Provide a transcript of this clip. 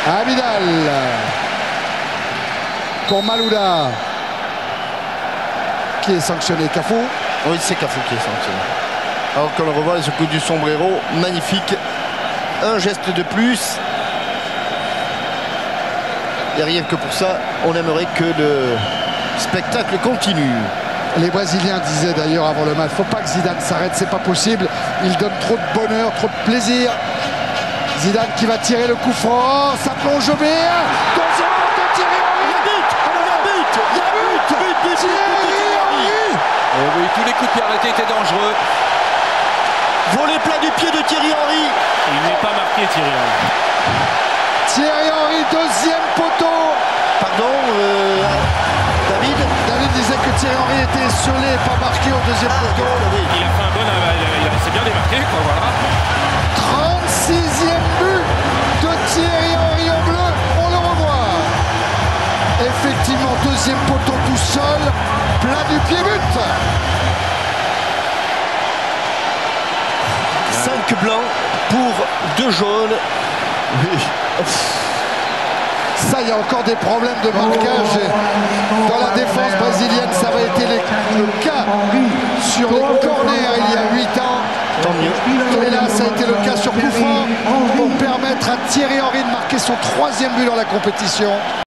Abidal pour Malouda qui est sanctionné. Cafu. Oui, c'est Cafu qui est sanctionné. Alors qu'on le revoit, ce coup du sombrero, magnifique. Un geste de plus. Et rien que pour ça, on aimerait que le spectacle continue. Les Brésiliens disaient d'ailleurs avant le match, faut pas que Zidane s'arrête, c'est pas possible. Il donne trop de bonheur, trop de plaisir. Zidane qui va tirer le coup franc, ça plonge au but. Deuxième de Thierry Henry. Il y a but. Thierry Henry. Et oui, tous les coups de pied arrêtés étaient dangereux. Volet plat du pied de Thierry Henry. Il n'est pas marqué, Thierry Henry. Thierry Henry, deuxième poteau. Pardon, David. David disait que Thierry Henry était esselé et pas marqué au deuxième poteau. Oui. Il a fait un bon. Il s'est bien démarqué, quoi, voilà. 36e but de Thierry Henry en bleu. On le revoit. Effectivement, deuxième poteau tout seul. Plein du pied but. 5 blancs pour 2 jaunes. Oui. Ça, il y a encore des problèmes de marquage dans la défense brésilienne. Ça avait été le cas sur les corners il y a 8 ans. Tant mieux. Et là, ça a été le cas sur coup franc pour permettre à Thierry Henry de marquer son 3e but dans la compétition.